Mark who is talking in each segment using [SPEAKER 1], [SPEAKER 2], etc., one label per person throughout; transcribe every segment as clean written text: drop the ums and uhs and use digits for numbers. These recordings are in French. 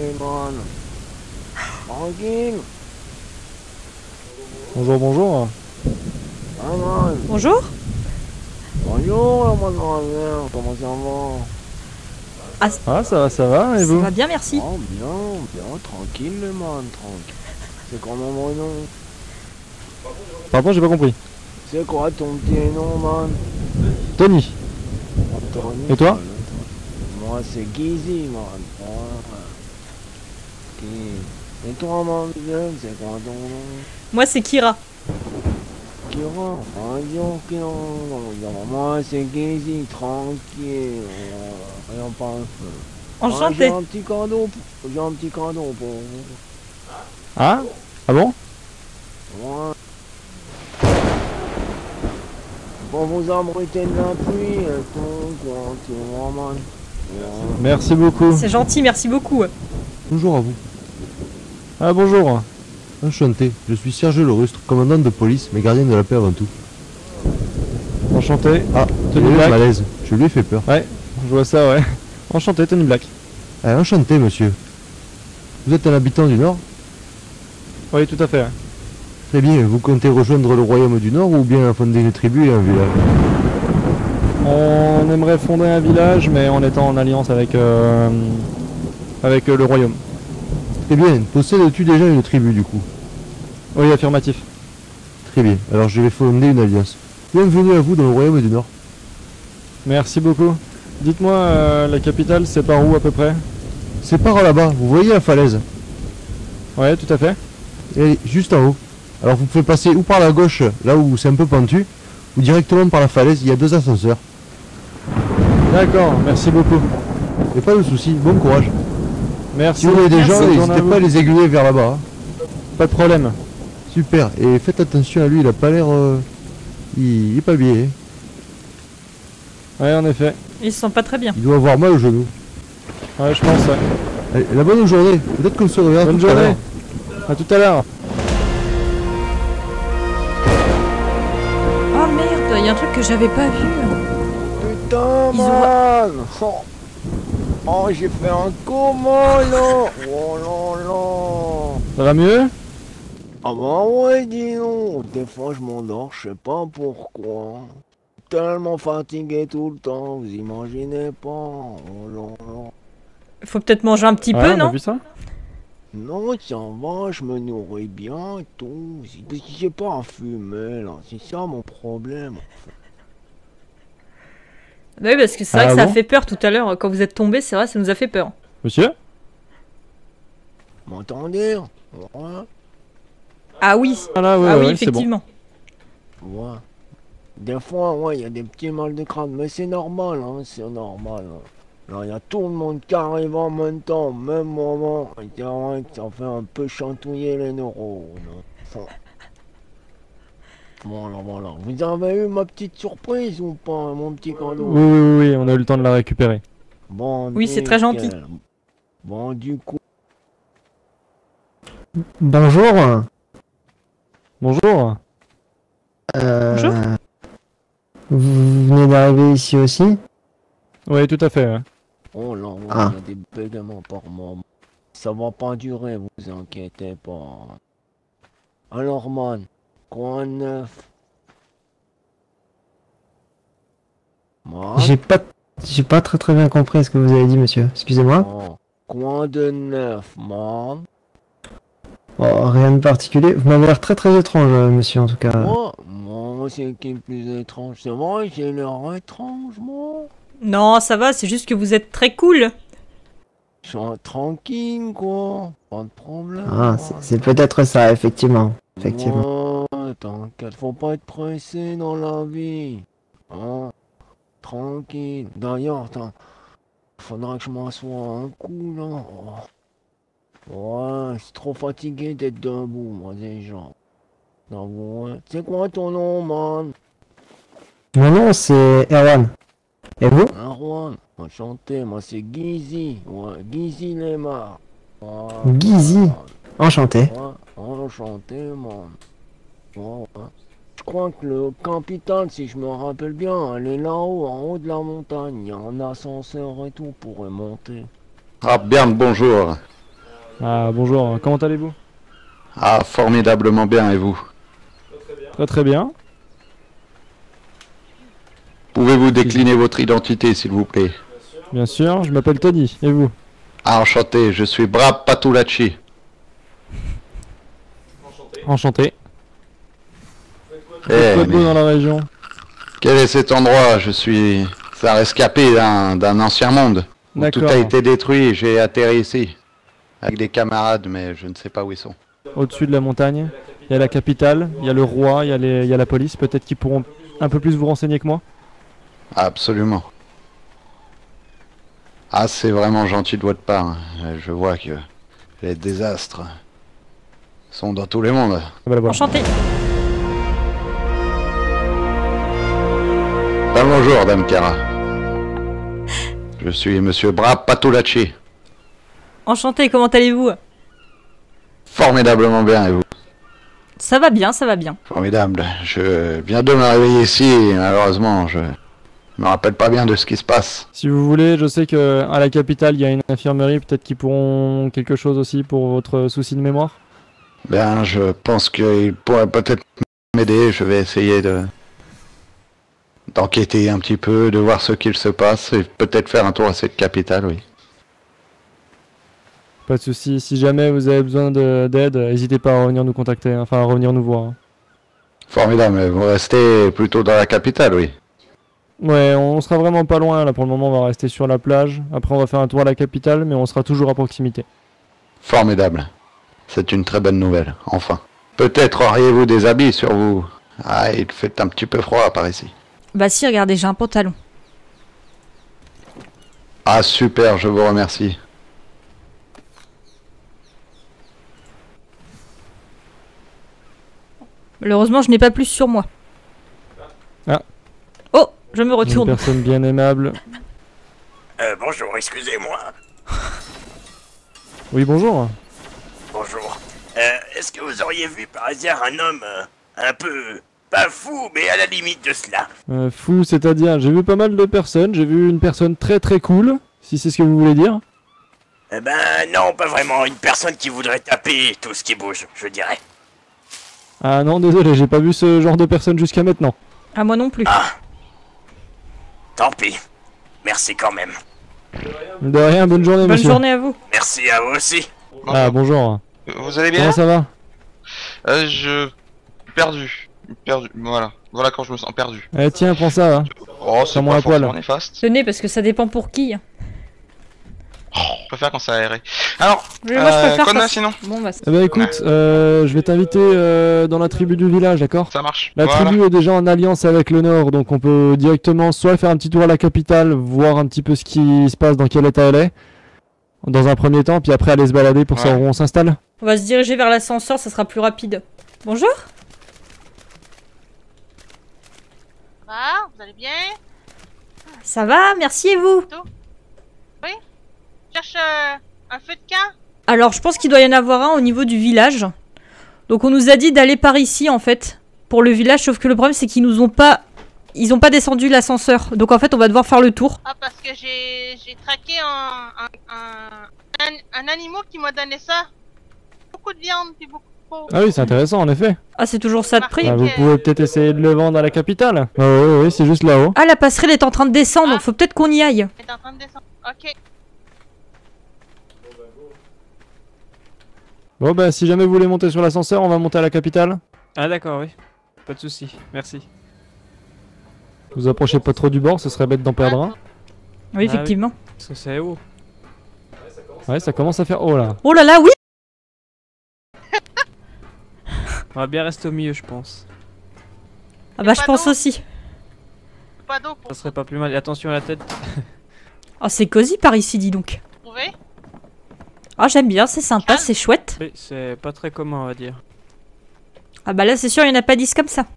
[SPEAKER 1] Allez, man. Tranquille.
[SPEAKER 2] Bonjour, bonjour.
[SPEAKER 1] Ah, man.
[SPEAKER 3] Bonjour.
[SPEAKER 1] Bonjour, la mademoiselle. Comment ça va?
[SPEAKER 2] Ah, ça va, et
[SPEAKER 3] Ça
[SPEAKER 2] vous?
[SPEAKER 3] va bien, merci.
[SPEAKER 1] Oh, bien, tranquille, man, tranquille. C'est comment mon nom?
[SPEAKER 2] Pardon, j'ai pas compris.
[SPEAKER 1] C'est quoi ton petit nom, man?
[SPEAKER 2] Tony.
[SPEAKER 1] Anthony.
[SPEAKER 2] Et toi?
[SPEAKER 1] Moi, c'est Gizzy, man. Ok. Et toi, mademoiselle, c'est quoi ton nom?
[SPEAKER 3] Moi, c'est Kira.
[SPEAKER 1] Kira. Moi, c'est Gizzy, tranquille. Rien pas un peu.
[SPEAKER 3] Enchantée.
[SPEAKER 1] J'ai un petit cadeau pour vous.
[SPEAKER 2] Ah? Ah bon?
[SPEAKER 1] Ouais. Pour vous abriter de la pluie et tout, quoi, tu vois, man. Ouais.
[SPEAKER 2] Merci beaucoup.
[SPEAKER 3] C'est gentil, merci beaucoup.
[SPEAKER 4] Bonjour à vous.
[SPEAKER 2] Ah, bonjour.
[SPEAKER 4] Enchanté, je suis Serge Lerustre, commandant de police, mais gardien de la paix avant tout.
[SPEAKER 2] Enchanté.
[SPEAKER 4] Ah,
[SPEAKER 2] Tony
[SPEAKER 4] Tony
[SPEAKER 2] Black.
[SPEAKER 4] malaise, je lui ai fait peur.
[SPEAKER 2] Ouais, je vois ça, ouais. Enchanté, Tony Black.
[SPEAKER 4] Ah, enchanté, monsieur. Vous êtes un habitant du Nord?
[SPEAKER 2] Oui, tout à fait.
[SPEAKER 4] Très bien, vous comptez rejoindre le royaume du Nord ou bien fonder une tribu et un village?
[SPEAKER 2] On aimerait fonder un village, mais en étant en alliance avec, le royaume.
[SPEAKER 4] Très bien, possèdes-tu déjà une tribu du coup?
[SPEAKER 2] Oui, affirmatif.
[SPEAKER 4] Très bien, alors je vais fonder une alliance. Bienvenue à vous dans le royaume du Nord.
[SPEAKER 2] Merci beaucoup. Dites-moi, la capitale, c'est par où à peu près?
[SPEAKER 4] C'est par là-bas, vous voyez la falaise?
[SPEAKER 2] Ouais, tout à fait.
[SPEAKER 4] Elle est juste en haut. Alors vous pouvez passer ou par la gauche, là où c'est un peu pentu, ou directement par la falaise, il y a 2 ascenseurs.
[SPEAKER 2] D'accord, merci beaucoup.
[SPEAKER 4] Et pas de soucis, bon courage.
[SPEAKER 2] Merci.
[SPEAKER 4] Si vous voyez des gens,
[SPEAKER 2] Bonne journée
[SPEAKER 4] n'hésitez
[SPEAKER 2] vous.
[SPEAKER 4] pas à les aiguiller vers là-bas. hein.
[SPEAKER 2] Pas de problème.
[SPEAKER 4] Super, et faites attention à lui, il a pas l'air... il est pas bien.
[SPEAKER 2] Ouais, en effet.
[SPEAKER 3] Ils se sentent pas très bien.
[SPEAKER 4] Il doit avoir mal au genou.
[SPEAKER 2] Ouais, je pense, ouais.
[SPEAKER 4] Allez, la bonne journée, peut-être qu'on se reverra
[SPEAKER 2] Bonne
[SPEAKER 4] tout à
[SPEAKER 2] journée.
[SPEAKER 4] l'heure.
[SPEAKER 2] À tout à l'heure.
[SPEAKER 3] Oh merde, il y a un truc que j'avais pas vu.
[SPEAKER 1] Putain,
[SPEAKER 3] Ils ont-
[SPEAKER 1] man. Oh, j'ai fait un coma, là. Oh là là.
[SPEAKER 2] Ça va mieux?
[SPEAKER 1] Ah bah ouais, dis donc. Des fois, je m'endors, je sais pas pourquoi. Tellement fatigué tout le temps, vous imaginez pas. Oh là là.
[SPEAKER 3] Faut peut-être manger un petit
[SPEAKER 2] Ouais,
[SPEAKER 3] peu,
[SPEAKER 2] on a
[SPEAKER 3] non?
[SPEAKER 2] vu ça?
[SPEAKER 1] Non, ça va, je me nourris bien et tout. J'ai pas à fumer, là. C'est ça mon problème.
[SPEAKER 3] Bah oui, parce que c'est vrai
[SPEAKER 2] Ah
[SPEAKER 3] que ça a
[SPEAKER 2] bon
[SPEAKER 3] fait peur tout à l'heure. Quand vous êtes tombé, c'est vrai, ça nous a fait peur.
[SPEAKER 2] Monsieur?
[SPEAKER 1] M'entendez? Ouais.
[SPEAKER 3] Ah oui,
[SPEAKER 2] Ah là, ouais,
[SPEAKER 3] ah oui,
[SPEAKER 2] ouais, c'est bon.
[SPEAKER 3] effectivement.
[SPEAKER 1] Ouais. Des fois, ouais, il y a des petits mal de crâne, mais c'est normal, hein, c'est normal. Hein. Là, il y a tout le monde qui arrive en même temps, au même moment. Et c'est vrai que ça fait un peu chatouiller les neurones. Hein. Voilà, voilà. Vous avez eu ma petite surprise ou pas, mon petit cadeau?
[SPEAKER 2] Oui, oui, oui, oui, on a eu le temps de la récupérer.
[SPEAKER 1] Bon,
[SPEAKER 3] Oui, c'est très gentil.
[SPEAKER 1] nickel. Bon, du coup,
[SPEAKER 5] Bonjour.
[SPEAKER 2] Bonjour.
[SPEAKER 3] Bonjour.
[SPEAKER 5] Vous venez d'arriver ici aussi?
[SPEAKER 2] Oui, tout à fait. Ouais.
[SPEAKER 1] oh là, ouais,
[SPEAKER 5] Ah.
[SPEAKER 1] il y a des bégaiements par moment. Ça va pas durer, vous inquiétez pas. Alors, man, quoi de neuf? Man?
[SPEAKER 5] J'ai pas très bien compris ce que vous avez dit, monsieur. Excusez-moi.
[SPEAKER 1] Oh, quoi de neuf, man?
[SPEAKER 5] Oh, rien de particulier. Vous m'avez l'air très étrange, monsieur, en tout cas.
[SPEAKER 1] Moi, c'est qui le plus étrange? C'est vrai, j'ai l'air étrange, moi.
[SPEAKER 3] Non, ça va, c'est juste que vous êtes très cool.
[SPEAKER 1] Je suis tranquille, quoi. Pas de problème.
[SPEAKER 5] Ah, c'est peut-être ça, effectivement. Effectivement.
[SPEAKER 1] Ouais, t'inquiète, faut pas être pressé dans la vie. Hein? Tranquille. D'ailleurs, faudra que je m'assoie un coup, là. Oh. Ouais, je suis trop fatigué d'être debout, moi, déjà. Non, ouais. C'est quoi ton nom, man?
[SPEAKER 5] Mon nom, c'est Erwan. Et vous?
[SPEAKER 1] Erwan. Enchanté, moi, c'est Gizzy. Ouais, Gizzy Lemar. Ouais,
[SPEAKER 5] Gizzy. Enchanté.
[SPEAKER 1] ouais, enchanté, man. Ouais, ouais. Je crois que le capital, si je me rappelle bien, elle est là-haut, en haut de la montagne. Il y a un ascenseur et tout pour y monter.
[SPEAKER 6] Ah bien, bonjour.
[SPEAKER 2] Ah bonjour, comment allez-vous?
[SPEAKER 6] Ah, formidablement bien, et vous?
[SPEAKER 2] Très très bien.
[SPEAKER 6] Pouvez-vous décliner votre identité, s'il vous plaît?
[SPEAKER 2] Bien sûr, je m'appelle Tony, et vous?
[SPEAKER 6] Ah, enchanté, je suis Brab Patulachi.
[SPEAKER 2] Enchanté.
[SPEAKER 6] Eh,
[SPEAKER 2] Quoi de beau
[SPEAKER 6] mais
[SPEAKER 2] dans la région?
[SPEAKER 6] quel est cet endroit? Je suis un rescapé d'un ancien monde, où tout
[SPEAKER 2] D'accord.
[SPEAKER 6] a été détruit. J'ai atterri ici, avec des camarades, mais je ne sais pas où ils sont.
[SPEAKER 2] Au-dessus de la montagne, il y a la capitale, il y a le roi, il y a la police, peut-être qu'ils pourront un peu plus vous renseigner que moi.
[SPEAKER 6] Absolument. Ah, c'est vraiment gentil de votre part, hein. Je vois que les désastres sont dans tous les mondes.
[SPEAKER 2] Ah bah la voilà.
[SPEAKER 3] Enchanté.
[SPEAKER 6] Ben, bonjour, Dame Kara. Je suis Monsieur Brab Patulachi.
[SPEAKER 3] Enchanté, comment allez-vous?
[SPEAKER 6] Formidablement bien, et vous?
[SPEAKER 3] Ça va bien, ça va bien.
[SPEAKER 6] Formidable. Je viens de me réveiller ici et malheureusement je me rappelle pas bien de ce qui se passe.
[SPEAKER 2] Si vous voulez, je sais que à la capitale, il y a une infirmerie, peut-être qu'ils pourront quelque chose aussi pour votre souci de mémoire.
[SPEAKER 6] Bien, je pense qu'il pourrait peut-être m'aider. Je vais essayer d'enquêter un petit peu, de voir ce qu'il se passe et peut-être faire un tour à cette capitale, oui.
[SPEAKER 2] Pas de souci. Si jamais vous avez besoin d'aide, n'hésitez pas à revenir nous contacter, enfin à revenir nous voir.
[SPEAKER 6] Formidable, mais vous restez plutôt dans la capitale, oui.
[SPEAKER 2] Ouais, on sera vraiment pas loin là. Pour le moment, on va rester sur la plage. Après, on va faire un tour à la capitale, mais on sera toujours à proximité.
[SPEAKER 6] Formidable. C'est une très bonne nouvelle, enfin. Peut-être auriez-vous des habits sur vous. Ah, il fait un petit peu froid par ici.
[SPEAKER 3] Bah si, regardez, j'ai un pantalon.
[SPEAKER 6] Ah, super, je vous remercie.
[SPEAKER 3] Malheureusement, je n'ai pas plus sur moi.
[SPEAKER 2] Ah.
[SPEAKER 3] Oh, je me
[SPEAKER 2] Une
[SPEAKER 3] retourne.
[SPEAKER 2] personne bien aimable.
[SPEAKER 7] Bonjour, excusez-moi.
[SPEAKER 2] Oui, bonjour.
[SPEAKER 7] Bonjour. Est-ce que vous auriez vu par hasard un homme un peu... pas fou, mais à la limite de cela?
[SPEAKER 2] Fou, c'est-à-dire, j'ai vu pas mal de personnes. J'ai vu une personne très très cool, si c'est ce que vous voulez dire.
[SPEAKER 7] Eh ben non, pas vraiment. Une personne qui voudrait taper tout ce qui bouge, je dirais.
[SPEAKER 2] Ah non, désolé, j'ai pas vu ce genre de personne jusqu'à maintenant.
[SPEAKER 3] Ah, moi non plus.
[SPEAKER 7] Ah. Tant pis. Merci quand même.
[SPEAKER 2] De rien, bonne journée,
[SPEAKER 3] Bonne
[SPEAKER 2] monsieur.
[SPEAKER 3] journée à vous.
[SPEAKER 7] Merci à vous aussi.
[SPEAKER 2] Ah, bonjour.
[SPEAKER 8] Vous allez bien?
[SPEAKER 2] Comment ça va?
[SPEAKER 8] Je... perdu. Voilà. Voilà quand je me sens perdu.
[SPEAKER 2] Eh tiens, prends ça, hein.
[SPEAKER 8] Oh, c'est
[SPEAKER 2] Prends-moi
[SPEAKER 8] pas
[SPEAKER 2] un poil.
[SPEAKER 8] forcément néfaste.
[SPEAKER 3] Tenez, parce que ça dépend pour qui.
[SPEAKER 8] Je préfère quand c'est aéré. Alors,
[SPEAKER 3] Mais moi, je préfère
[SPEAKER 8] quoi de
[SPEAKER 3] quand-
[SPEAKER 8] neuf sinon?
[SPEAKER 3] Bon, bah,
[SPEAKER 2] Eh ben écoute, je vais t'inviter dans la tribu du village, d'accord?
[SPEAKER 8] Ça marche.
[SPEAKER 2] La
[SPEAKER 8] Voilà.
[SPEAKER 2] tribu est déjà en alliance avec le Nord, donc on peut directement soit faire un petit tour à la capitale, voir un petit peu ce qui se passe, dans quel état elle est, dans un premier temps, puis après aller se balader pour savoir où on s'installe.
[SPEAKER 3] on va se diriger vers l'ascenseur, ça sera plus rapide. Bonjour.
[SPEAKER 9] Va, vous allez bien?
[SPEAKER 3] Ça va, merci et vous?
[SPEAKER 9] Cherche un feu de camp?
[SPEAKER 3] Alors, je pense qu'il doit y en avoir un au niveau du village. Donc, on nous a dit d'aller par ici, en fait, pour le village. Sauf que le problème, c'est qu'ils nous ont pas... Ils ont pas descendu l'ascenseur. Donc, en fait, on va devoir faire le tour.
[SPEAKER 9] Ah, parce que j'ai traqué un animal qui m'a donné ça. Beaucoup de viande, puis beaucoup de peau.
[SPEAKER 2] Ah oui, c'est intéressant, en effet.
[SPEAKER 3] Ah, c'est toujours ça de prix.
[SPEAKER 2] Ah, vous pouvez peut-être essayer de le vendre à la capitale. Ah oui, c'est juste là-haut.
[SPEAKER 3] Ah, la passerelle est en train de descendre, donc faut peut-être qu'on y aille.
[SPEAKER 9] Elle est en train de descendre. Ok.
[SPEAKER 2] Bon bah, si jamais vous voulez monter sur l'ascenseur, on va monter à la capitale.
[SPEAKER 10] Ah d'accord, oui. Pas de souci, merci.
[SPEAKER 2] Vous approchez pas trop du bord, ce serait bête d'en perdre un.
[SPEAKER 3] Oui, effectivement.
[SPEAKER 10] Parce que c'est haut.
[SPEAKER 2] Ouais, ça commence à faire haut là.
[SPEAKER 3] Oh là là, oui.
[SPEAKER 10] On va bien rester au milieu, je pense.
[SPEAKER 3] Ah bah, je pense aussi.
[SPEAKER 9] Pas d'eau
[SPEAKER 10] Ça serait pas plus mal. Et attention à la tête.
[SPEAKER 3] Oh, c'est cosy par ici, dis donc.
[SPEAKER 9] trouver.
[SPEAKER 3] Ah, j'aime bien, c'est sympa, c'est chouette.
[SPEAKER 10] Oui, c'est pas très commun, on va dire.
[SPEAKER 3] Ah bah là, c'est sûr, il n'y en a pas 10 comme ça.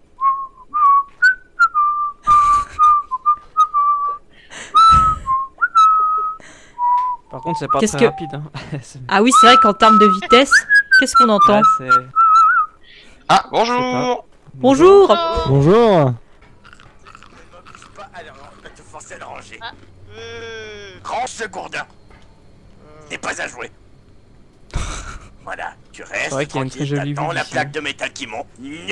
[SPEAKER 10] Par contre, c'est pas
[SPEAKER 3] Qu'est-ce
[SPEAKER 10] très
[SPEAKER 3] que-
[SPEAKER 10] rapide. Hein.
[SPEAKER 3] Ah oui, c'est vrai qu'en termes de vitesse, qu'est-ce qu'on entend?
[SPEAKER 10] Ouais, c'est...
[SPEAKER 8] Ah, bonjour.
[SPEAKER 3] Bonjour.
[SPEAKER 2] Bonjour.
[SPEAKER 7] Pas, alors, on va te forcer à le ranger. Range ce gourdin. Ce n'est pas à jouer. Voilà, tu restes
[SPEAKER 10] vrai qu'il y a une très
[SPEAKER 7] tranquille,
[SPEAKER 10] jolie
[SPEAKER 7] t'attends
[SPEAKER 10] vue
[SPEAKER 7] la
[SPEAKER 10] d'ici.
[SPEAKER 7] plaque de métal qui monte.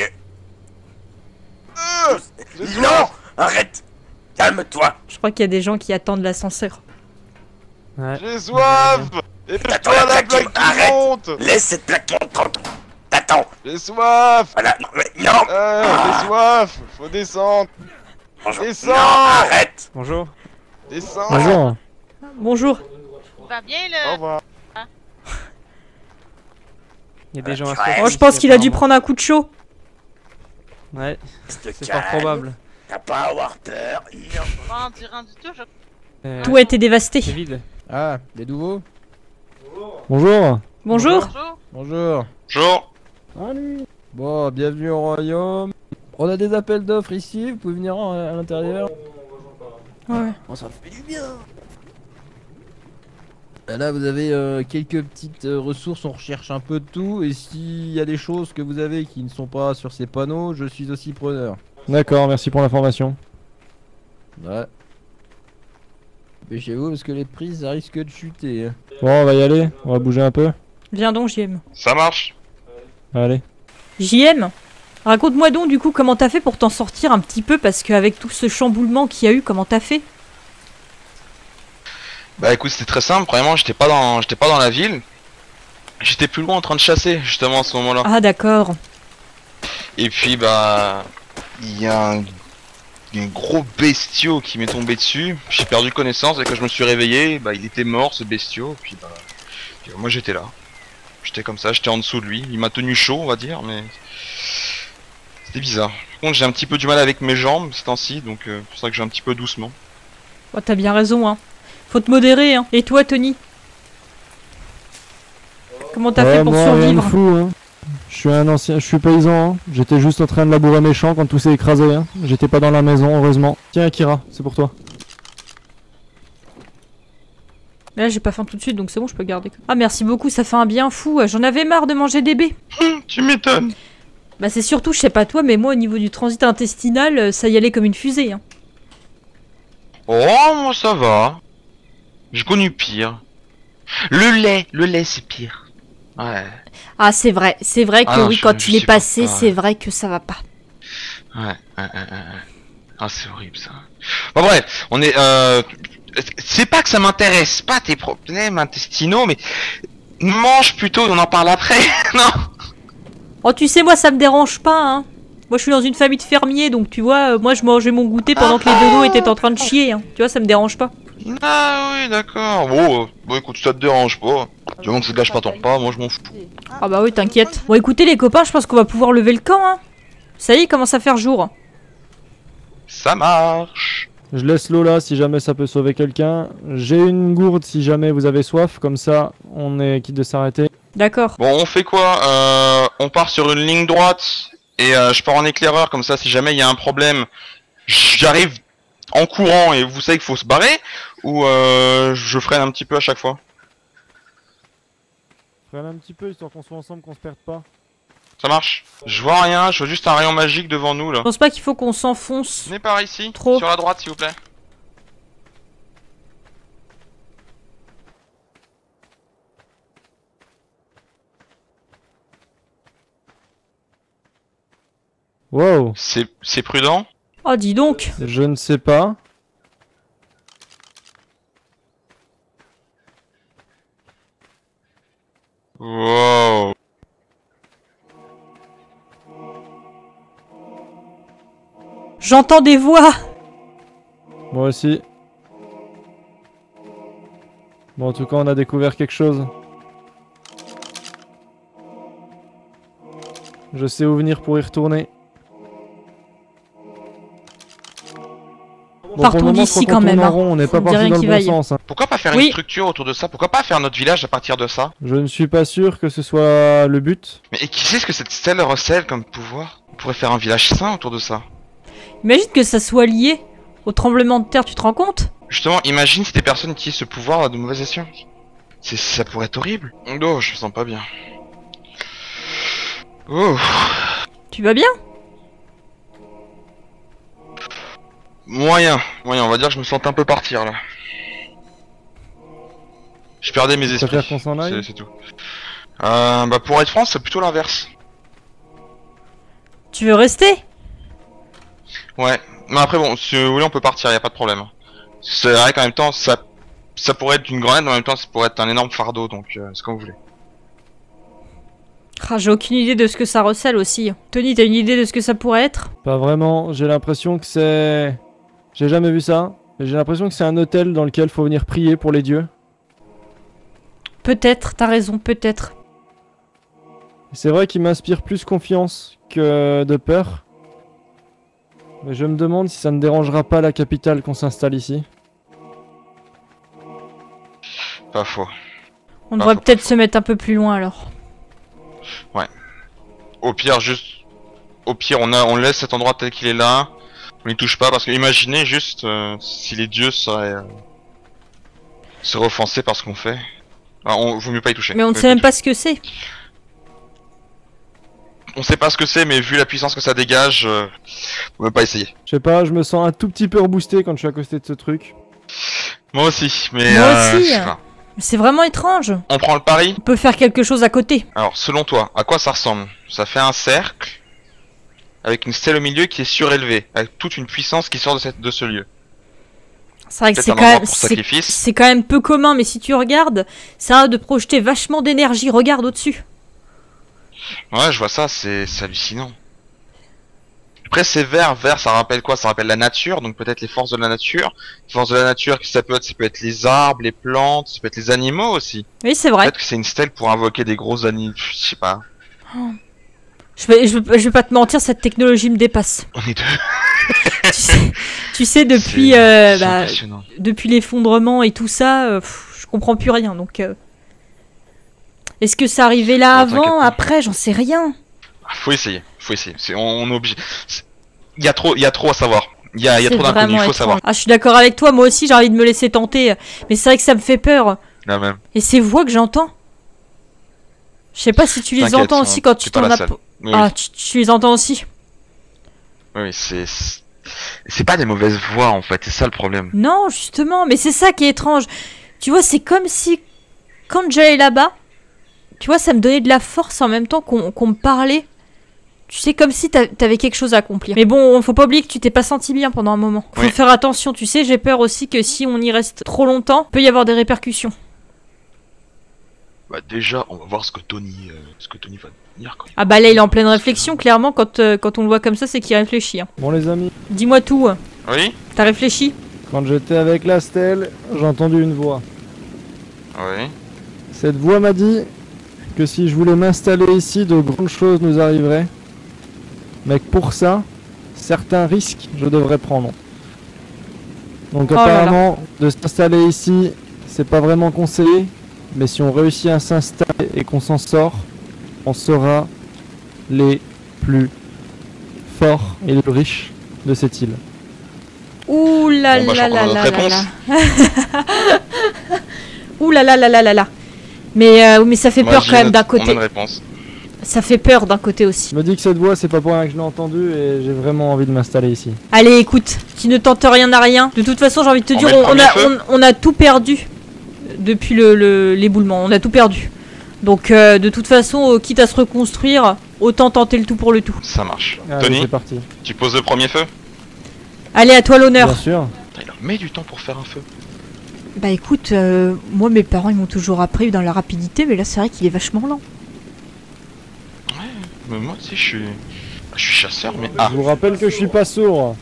[SPEAKER 8] j'ai
[SPEAKER 7] Non,
[SPEAKER 8] soif.
[SPEAKER 7] arrête. Calme-toi.
[SPEAKER 3] Je crois qu'il y a des gens qui attendent l'ascenseur.
[SPEAKER 10] Ouais.
[SPEAKER 8] J'ai soif. Et
[SPEAKER 7] T'attends
[SPEAKER 8] toi
[SPEAKER 7] la
[SPEAKER 8] la
[SPEAKER 7] plaque
[SPEAKER 8] plaque
[SPEAKER 7] qui
[SPEAKER 8] qui
[SPEAKER 7] arrête.
[SPEAKER 8] monte.
[SPEAKER 7] Laisse cette plaque monter tranquille. T'attends.
[SPEAKER 8] J'ai soif.
[SPEAKER 7] Voilà, non, mais non.
[SPEAKER 8] J'ai soif. Faut descendre.
[SPEAKER 7] Bonjour.
[SPEAKER 8] Descends.
[SPEAKER 7] Non, arrête.
[SPEAKER 10] Bonjour.
[SPEAKER 8] Descends.
[SPEAKER 2] Bonjour.
[SPEAKER 3] Bonjour.
[SPEAKER 9] Va bien
[SPEAKER 8] Au
[SPEAKER 9] le.
[SPEAKER 8] revoir.
[SPEAKER 10] Il y a des gens à
[SPEAKER 7] Ouais.
[SPEAKER 3] Oh, je pense qu'il a dû prendre un coup de chaud.
[SPEAKER 10] Ouais,
[SPEAKER 7] Reste
[SPEAKER 10] c'est fort
[SPEAKER 7] calme.
[SPEAKER 10] probable.
[SPEAKER 7] T'as pas à avoir peur. Non.
[SPEAKER 9] Pas en du tout, je.
[SPEAKER 3] Tout a été dévasté.
[SPEAKER 10] C'est vide.
[SPEAKER 11] Ah, des nouveaux?
[SPEAKER 2] Bonjour.
[SPEAKER 3] Bonjour.
[SPEAKER 9] Bonjour.
[SPEAKER 11] Bonjour.
[SPEAKER 8] Bonjour.
[SPEAKER 11] Salut. Bon, bienvenue au royaume. On a des appels d'offres ici, vous pouvez venir à l'intérieur.
[SPEAKER 3] Ouais.
[SPEAKER 11] Oh, ça fait du bien. Et là, vous avez quelques petites ressources, on recherche un peu de tout. Et s'il y a des choses que vous avez qui ne sont pas sur ces panneaux, je suis aussi preneur.
[SPEAKER 2] D'accord, merci pour l'information.
[SPEAKER 11] Ouais. Dépêchez-vous parce que les prix, ça risque de chuter. Hein.
[SPEAKER 2] Bon, on va y aller, on va bouger un peu.
[SPEAKER 3] Viens donc, JM.
[SPEAKER 8] Ça marche.
[SPEAKER 2] Allez.
[SPEAKER 3] JM, raconte-moi donc du coup comment t'as fait pour t'en sortir un petit peu, parce qu'avec tout ce chamboulement qu'il y a eu, comment t'as fait?
[SPEAKER 8] Bah écoute, c'était très simple. Premièrement, j'étais pas dans la ville. J'étais plus loin en train de chasser justement à ce moment-là.
[SPEAKER 3] Ah d'accord.
[SPEAKER 8] Et puis bah il y a un gros bestiau qui m'est tombé dessus. J'ai perdu connaissance et quand je me suis réveillé, bah il était mort ce bestiau. Puis bah moi j'étais là. J'étais comme ça, j'étais en dessous de lui. Il m'a tenu chaud, on va dire, mais c'était bizarre. Par contre, j'ai un petit peu du mal avec mes jambes ces temps-ci, donc c'est pour ça que j'ai un petit peu doucement.
[SPEAKER 3] Oh, t'as bien raison, hein. Faut te modérer, hein. Et toi, Tony? Comment t'as fait pour
[SPEAKER 2] moi, rien de
[SPEAKER 3] survivre?
[SPEAKER 2] fou, hein. Je suis paysan, hein. J'étais juste en train de labourer mes champs quand tout s'est écrasé, hein. J'étais pas dans la maison, heureusement. Tiens, Akira, c'est pour toi.
[SPEAKER 3] Là, j'ai pas faim tout de suite, donc c'est bon, je peux garder. Ah, merci beaucoup, ça fait un bien fou. J'en avais marre de manger des baies.
[SPEAKER 8] Tu m'étonnes.
[SPEAKER 3] Bah, c'est surtout, je sais pas toi, mais moi, au niveau du transit intestinal, ça y allait comme une fusée, hein.
[SPEAKER 8] Oh, moi ça va. J'ai connu pire. Le lait c'est pire. Ouais.
[SPEAKER 3] Ah, c'est vrai que
[SPEAKER 8] Ah non,
[SPEAKER 3] oui,
[SPEAKER 8] je-
[SPEAKER 3] quand
[SPEAKER 8] je
[SPEAKER 3] il est
[SPEAKER 8] supporte
[SPEAKER 3] passé,
[SPEAKER 8] pas,
[SPEAKER 3] c'est vrai que ça va pas.
[SPEAKER 8] Ouais. Ah c'est horrible ça. Bon bref, on est c'est pas que ça m'intéresse pas tes problèmes intestinaux, mais mange plutôt, on en parle après. Non.
[SPEAKER 3] Oh, tu sais, moi, ça me dérange pas, hein. Moi, je suis dans une famille de fermiers, donc tu vois, moi, je mangeais mon goûter pendant que les dodos étaient en train de chier, hein. Tu vois, ça me dérange pas.
[SPEAKER 8] Ah oui d'accord. Bon écoute, ça te dérange pas. Du moment que ça gâche pas ton repas, moi je m'en fous.
[SPEAKER 3] Ah bah oui, t'inquiète. Bon, écoutez, les copains, je pense qu'on va pouvoir lever le camp, hein. Ça y est, il commence à faire jour.
[SPEAKER 8] Ça marche.
[SPEAKER 2] Je laisse l'eau là si jamais ça peut sauver quelqu'un. J'ai une gourde si jamais vous avez soif, comme ça on est quitte de s'arrêter.
[SPEAKER 3] D'accord.
[SPEAKER 8] Bon, on fait quoi? On part sur une ligne droite et je pars en éclaireur, comme ça si jamais il y a un problème, j'arrive en courant et vous savez qu'il faut se barrer, ou je freine un petit peu à chaque fois.
[SPEAKER 2] Freine un petit peu histoire qu'on soit ensemble, qu'on se perde pas.
[SPEAKER 8] Ça marche? Je vois rien, je vois juste un rayon magique devant nous là.
[SPEAKER 3] Je pense pas qu'il faut qu'on s'enfonce.
[SPEAKER 8] Venez par ici,
[SPEAKER 3] Trop.
[SPEAKER 8] sur la droite s'il vous plaît.
[SPEAKER 2] Wow.
[SPEAKER 8] C'est prudent?
[SPEAKER 3] Oh, dis donc.
[SPEAKER 2] Je ne sais pas.
[SPEAKER 8] Wow.
[SPEAKER 3] J'entends des voix.
[SPEAKER 2] Moi aussi. Bon, en tout cas, on a découvert quelque chose. Je sais où venir pour y retourner. Bon,
[SPEAKER 3] Partons
[SPEAKER 2] pour le moment,
[SPEAKER 3] d'ici
[SPEAKER 2] je crois
[SPEAKER 3] quand
[SPEAKER 2] qu'on tourne
[SPEAKER 3] même,
[SPEAKER 2] en
[SPEAKER 3] hein.
[SPEAKER 2] rond, on n'est
[SPEAKER 3] Faut
[SPEAKER 2] pas
[SPEAKER 3] me dire
[SPEAKER 2] parti
[SPEAKER 3] rien
[SPEAKER 2] dans le
[SPEAKER 3] qui
[SPEAKER 2] bon
[SPEAKER 3] vaille.
[SPEAKER 2] sens. hein.
[SPEAKER 8] Pourquoi pas faire
[SPEAKER 3] Oui.
[SPEAKER 8] une structure autour de ça? Pourquoi pas faire notre village à partir de ça?
[SPEAKER 2] Je ne suis pas sûr que ce soit le but.
[SPEAKER 8] Mais et qui sait ce que cette stèle recèle comme pouvoir? On pourrait faire un village sain autour de ça.
[SPEAKER 3] Imagine que ça soit lié au tremblement de terre, tu te rends compte?
[SPEAKER 8] Justement, imagine si des personnes utilisent ce pouvoir à de mauvais escients. Ça pourrait être horrible. Oh, je me sens pas bien. Oh.
[SPEAKER 3] Tu vas bien?
[SPEAKER 8] Moyen, on va dire que je me sens un peu partir là. Je perdais mes esprits.
[SPEAKER 2] préfères qu'on s'en aille
[SPEAKER 8] C'est tout. Bah pour être franc, c'est plutôt l'inverse.
[SPEAKER 3] Tu veux rester?
[SPEAKER 8] Ouais. Mais après bon, si vous voulez on peut partir, y a pas de problème. C'est vrai qu'en même temps, ça pourrait être une grenade, mais en même temps ça pourrait être un énorme fardeau, donc c'est comme vous voulez.
[SPEAKER 3] Ah, j'ai aucune idée de ce que ça recèle aussi. Tony, t'as une idée de ce que ça pourrait être?
[SPEAKER 2] Pas vraiment, j'ai l'impression que c'est... J'ai jamais vu ça, mais j'ai l'impression que c'est un hôtel dans lequel faut venir prier pour les dieux.
[SPEAKER 3] Peut-être, t'as raison, peut-être.
[SPEAKER 2] C'est vrai qu'il m'inspire plus confiance que de peur. Mais je me demande si ça ne dérangera pas la capitale qu'on s'installe ici.
[SPEAKER 8] Pas faux.
[SPEAKER 3] On devrait peut-être se mettre un peu plus loin alors.
[SPEAKER 8] Ouais. Au pire, on laisse cet endroit tel qu'il est là. On n'y touche pas parce que imaginez juste si les dieux seraient offensés par ce qu'on fait. Vaut mieux pas y toucher.
[SPEAKER 3] Mais on ne sait même pas ce que c'est.
[SPEAKER 8] On sait pas ce que c'est, mais vu la puissance que ça dégage, faut même pas essayer.
[SPEAKER 2] Je sais pas, je me sens un tout petit peu reboosté quand je suis à côté de ce truc.
[SPEAKER 8] Moi aussi, mais
[SPEAKER 3] Moi aussi.
[SPEAKER 8] je sais pas.
[SPEAKER 3] C'est vraiment étrange.
[SPEAKER 8] On prend le pari?
[SPEAKER 3] On peut faire quelque chose à côté.
[SPEAKER 8] Alors, selon toi, à quoi ça ressemble? Ça fait un cercle avec une stèle au milieu qui est surélevée, avec toute une puissance qui sort de ce lieu.
[SPEAKER 3] C'est vrai que c'est quand même peu commun, mais si tu regardes, ça a de projeter vachement d'énergie. Regarde au-dessus.
[SPEAKER 8] Ouais, je vois ça, c'est hallucinant. Après, c'est vert, ça rappelle quoi? Ça rappelle la nature, donc peut-être les forces de la nature. Les forces de la nature, ça peut être les arbres, les plantes, ça peut être les animaux aussi.
[SPEAKER 3] Oui, c'est vrai.
[SPEAKER 8] Peut-être que c'est une stèle pour invoquer des gros animaux, je sais pas.
[SPEAKER 3] Oh. Je vais pas te mentir, cette technologie me dépasse.
[SPEAKER 8] On est deux.
[SPEAKER 3] tu sais depuis depuis l'effondrement et tout ça, je comprends plus rien. Donc, est-ce que ça arrivait là avant, après, j'en sais rien.
[SPEAKER 8] Faut essayer. On est obligé. Il y a trop à savoir. Il y a trop d'inconnus, il faut savoir.
[SPEAKER 3] Ah, je suis d'accord avec toi, moi aussi j'ai envie de me laisser tenter. Mais c'est vrai que ça me fait peur.
[SPEAKER 8] La même.
[SPEAKER 3] Et ces voix que j'entends. Je sais pas si tu les entends aussi quand tu t'en as... Ah, tu les entends aussi?
[SPEAKER 8] Oui, c'est pas des mauvaises voix en fait, c'est ça le problème.
[SPEAKER 3] Non, justement, mais c'est ça qui est étrange. Tu vois, c'est comme si, quand j'allais là-bas, tu vois, ça me donnait de la force en même temps qu'on me parlait. Tu sais, comme si t'avais quelque chose à accomplir. Mais bon, faut pas oublier que tu t'es pas senti bien pendant un moment. Faut faire attention, tu sais, j'ai peur aussi que si on y reste trop longtemps, peut y avoir des répercussions.
[SPEAKER 8] Bah déjà, on va voir ce que Tony va dire quand
[SPEAKER 3] Ah bah là, il est en pleine réflexion, clairement, quand on le voit comme ça, c'est qu'il réfléchit. Hein.
[SPEAKER 2] Bon les amis.
[SPEAKER 3] Dis-moi tout.
[SPEAKER 8] Oui?
[SPEAKER 3] T'as réfléchi?
[SPEAKER 2] Quand j'étais avec la stèle, j'ai entendu une voix.
[SPEAKER 8] Oui.
[SPEAKER 2] Cette voix m'a dit que si je voulais m'installer ici, de grandes choses nous arriveraient. Mais que pour ça, certains risques je devrais prendre. Donc apparemment, de s'installer ici, c'est pas vraiment conseillé. Mais si on réussit à s'installer et qu'on s'en sort, on sera les plus forts et les plus riches de cette île.
[SPEAKER 3] Ouh là là là là là. Ouh là là là là là là. Mais ça fait peur quand même d'un côté. Ça fait peur d'un côté aussi.
[SPEAKER 2] Je me dis que cette voix, c'est pas pour rien que je l'ai entendue et j'ai vraiment envie de m'installer ici.
[SPEAKER 3] Allez, écoute, qui ne tente rien n'a rien. De toute façon, j'ai envie de te dire, on a tout perdu depuis l'éboulement. On a tout perdu. Donc, de toute façon, quitte à se reconstruire, autant tenter le tout pour le tout.
[SPEAKER 8] Ça marche.
[SPEAKER 2] Allez,
[SPEAKER 8] Tony,
[SPEAKER 2] c'est parti.
[SPEAKER 8] Tu poses le premier feu?
[SPEAKER 3] Allez, à toi l'honneur.
[SPEAKER 2] Bien sûr.
[SPEAKER 8] Il met du temps pour faire un feu.
[SPEAKER 3] Bah écoute, moi mes parents ils m'ont toujours appris dans la rapidité, mais là c'est vrai qu'il est vachement lent.
[SPEAKER 8] Ouais, mais moi aussi je suis chasseur, mais
[SPEAKER 2] Je vous rappelle que je suis pas sourd.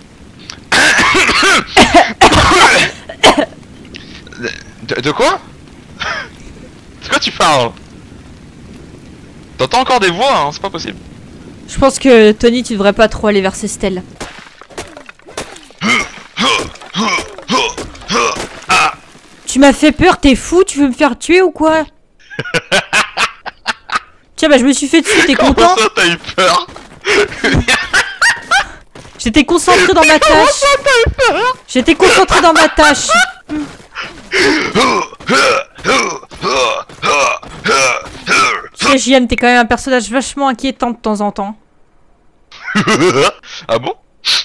[SPEAKER 8] De quoi? De quoi tu parles? T'entends encore des voix, hein, c'est pas possible.
[SPEAKER 3] Je pense que Tony, tu devrais pas trop aller vers ces stèles. Tu m'as fait peur, t'es fou, tu veux me faire tuer ou quoi? Tiens, bah je me suis fait dessus, t'es content?
[SPEAKER 8] Comment ça t'as eu peur?
[SPEAKER 3] J'étais concentré dans ma tâche. J'étais concentré dans ma tâche. Tu sais, JM, t'es quand même un personnage vachement inquiétant de temps en temps.
[SPEAKER 8] Ah bon?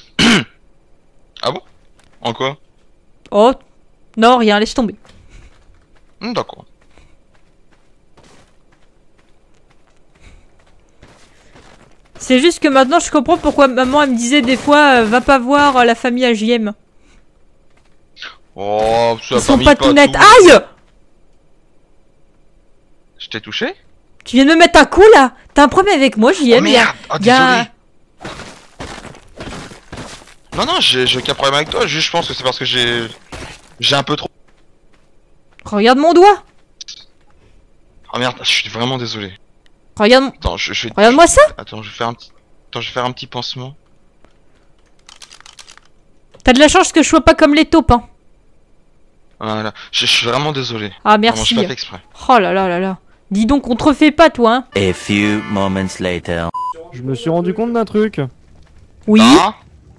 [SPEAKER 8] Ah bon? En quoi?
[SPEAKER 3] Oh, non, rien, laisse tomber.
[SPEAKER 8] D'accord.
[SPEAKER 3] C'est juste que maintenant je comprends pourquoi maman elle me disait des fois va pas voir la famille AJM.
[SPEAKER 8] Oh, ça
[SPEAKER 3] Ils sont
[SPEAKER 8] famille
[SPEAKER 3] pas tout nets.
[SPEAKER 8] tout.
[SPEAKER 3] Aïe!
[SPEAKER 8] Je t'ai touché?
[SPEAKER 3] Tu viens de me mettre un coup là? T'as un problème avec moi, JM?
[SPEAKER 8] Oh merde! Oh,
[SPEAKER 3] y a-
[SPEAKER 8] désolé! Non, non, j'ai aucun problème avec toi, juste je pense que c'est parce que j'ai un peu trop...
[SPEAKER 3] Regarde mon doigt!
[SPEAKER 8] Oh merde, je suis vraiment désolé.
[SPEAKER 3] Regarde...
[SPEAKER 8] Attends,
[SPEAKER 3] Regarde-moi ça!
[SPEAKER 8] Attends, je vais faire un petit... Attends, je vais faire un petit pansement.
[SPEAKER 3] T'as de la chance que je sois pas comme les taupes, hein.
[SPEAKER 8] Voilà, je suis vraiment désolé.
[SPEAKER 3] Ah
[SPEAKER 8] Vraiment,
[SPEAKER 3] merci.
[SPEAKER 8] je fais pas fait exprès.
[SPEAKER 3] Oh là là là là. Dis donc, on te refait pas toi, hein.
[SPEAKER 12] A few moments later.
[SPEAKER 2] Je me suis rendu compte d'un truc.
[SPEAKER 3] Oui.
[SPEAKER 8] Ah,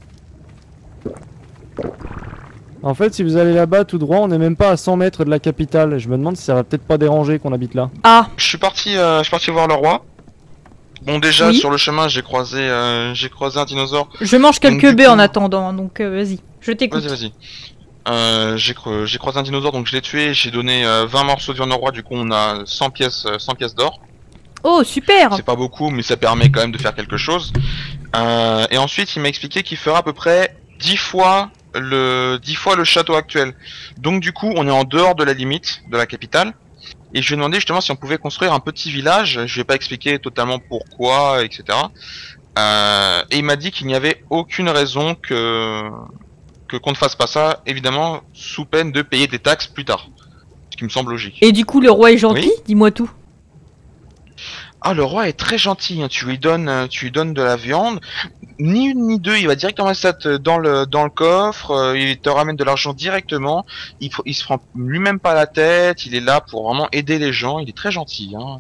[SPEAKER 2] En fait, si vous allez là-bas tout droit, on n'est même pas à 100 mètres de la capitale. Je me demande si ça va peut-être pas déranger qu'on habite là.
[SPEAKER 3] Ah.
[SPEAKER 8] je suis parti voir le roi. Bon, déjà,
[SPEAKER 3] Oui.
[SPEAKER 8] sur le chemin, j'ai croisé un dinosaure.
[SPEAKER 3] Je mange
[SPEAKER 8] Donc,
[SPEAKER 3] quelques
[SPEAKER 8] du
[SPEAKER 3] baies
[SPEAKER 8] coup-
[SPEAKER 3] en attendant, donc vas-y, je t'écoute.
[SPEAKER 8] Vas-y. J'ai croisé un dinosaure, donc je l'ai tué. J'ai donné 20 morceaux de viande au roi. Du coup, on a 100 pièces d'or.
[SPEAKER 3] Oh, super!
[SPEAKER 8] C'est pas beaucoup, mais ça permet quand même de faire quelque chose. Et ensuite, il m'a expliqué qu'il fera à peu près 10 fois le château actuel. Donc du coup, on est en dehors de la limite de la capitale. Et je lui ai demandé justement si on pouvait construire un petit village. Je lui ai pas expliqué totalement pourquoi, etc. Et il m'a dit qu'il n'y avait aucune raison qu'on ne fasse pas ça, évidemment, sous peine de payer des taxes plus tard. Ce qui me semble logique.
[SPEAKER 3] Et du coup, le roi est gentil?
[SPEAKER 8] Oui.
[SPEAKER 3] Dis-moi tout.
[SPEAKER 8] Ah, le roi est très gentil, hein. Tu lui donnes de la viande, ni une ni deux, il va directement mettre ça dans le coffre, il te ramène de l'argent directement, il se prend lui-même pas la tête, il est là pour vraiment aider les gens, il est très gentil, hein.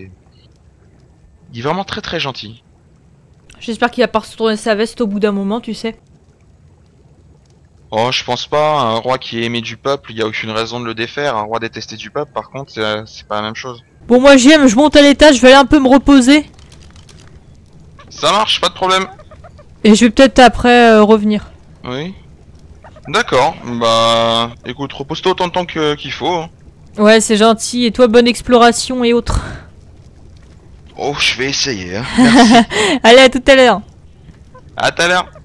[SPEAKER 8] Il est vraiment très très gentil.
[SPEAKER 3] J'espère qu'il va pas retourner sa veste au bout d'un moment, tu sais.
[SPEAKER 8] Oh, je pense pas, un roi qui est aimé du peuple, il y a aucune raison de le défaire, un roi détesté du peuple, par contre, c'est pas la même chose.
[SPEAKER 3] Bon, moi, JM, je monte à l'étage, je vais aller un peu me reposer.
[SPEAKER 8] Ça marche, pas de problème.
[SPEAKER 3] Et je vais peut-être après revenir.
[SPEAKER 8] Oui. D'accord, bah écoute, repose-toi autant de temps qu'il faut. Hein.
[SPEAKER 3] Ouais, c'est gentil. Et toi, bonne exploration et autres.
[SPEAKER 8] Oh, je vais essayer. Hein. Merci.
[SPEAKER 3] Allez, à tout à l'heure.
[SPEAKER 8] À tout à l'heure.